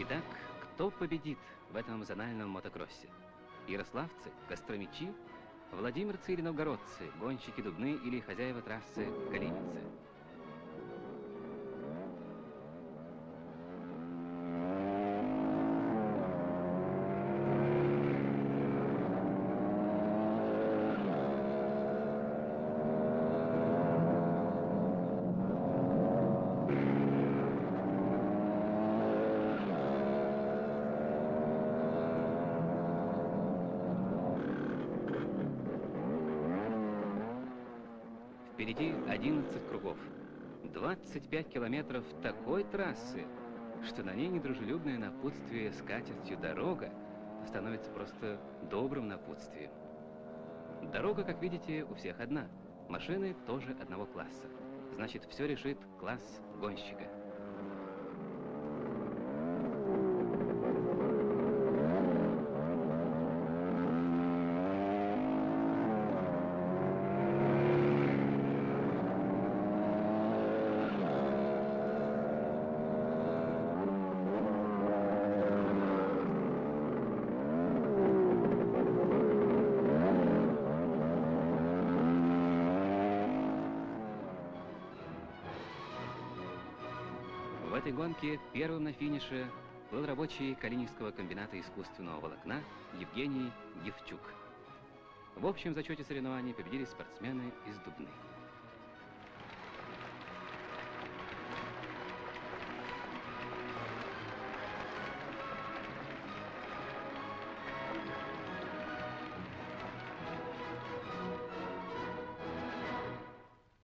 Итак, кто победит в этом зональном мотокроссе? Ярославцы, костромичи, владимирцы или новгородцы, гонщики Дубны или хозяева трассы калининцы? Впереди 11 кругов, 25 километров такой трассы, что на ней недружелюбное напутствие скатертью дорога становится просто добрым напутствием. Дорога, как видите, у всех одна, машины тоже одного класса. Значит, все решит класс гонщика. В этой гонке первым на финише был рабочий Калининского комбината искусственного волокна Евгений Евчук. В общем зачете соревнований победили спортсмены из Дубны.